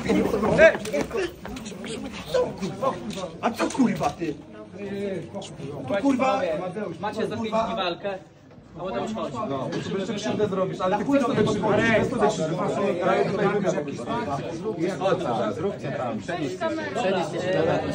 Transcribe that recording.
A co kurwa ty? To kurwa... Macie za 5 dni walkę. A potem już chodzi. No, to jeszcze krzywdę zrobisz, ale ty chcesz tutaj przychodzić, tutaj wybić jakiś... Zróbcie tam, przenieście się.